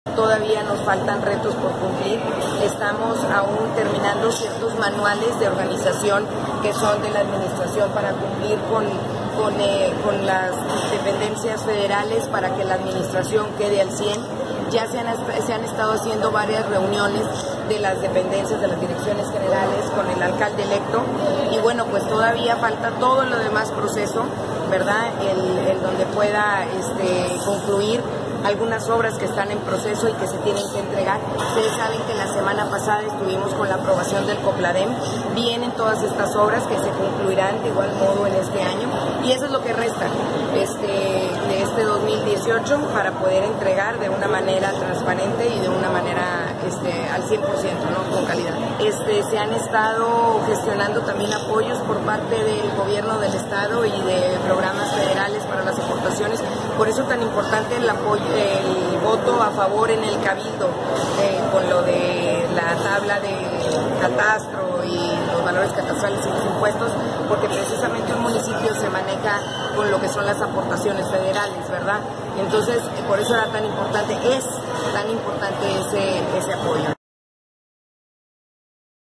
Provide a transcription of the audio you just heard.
Todavía nos faltan retos por cumplir. Estamos aún terminando ciertos manuales de organización que son de la administración para cumplir con las dependencias federales para que la administración quede al 100. Ya se han estado haciendo varias reuniones de las dependencias, de las direcciones generales con el alcalde electo y bueno, pues todavía falta todo lo demás proceso, ¿verdad? El donde pueda concluir algunas obras que están en proceso y que se tienen que entregar. Ustedes saben que la semana pasada estuvimos con la aprobación del COPLADEM. Vienen todas estas obras que se concluirán de igual modo en este año y eso es lo que resta de este 2018 para poder entregar de una manera transparente y de una manera al 100%, ¿no? Con calidad. Se han estado gestionando también apoyos por parte del gobierno del estado y de programas federales para las aportaciones. Por eso tan importante el apoyo, el voto a favor en el Cabildo con lo de la tabla de catastro y los valores catastrales y los impuestos, porque precisamente un municipio se maneja con lo que son las aportaciones federales, ¿verdad? Entonces, por eso era tan importante, es tan importante ese apoyo.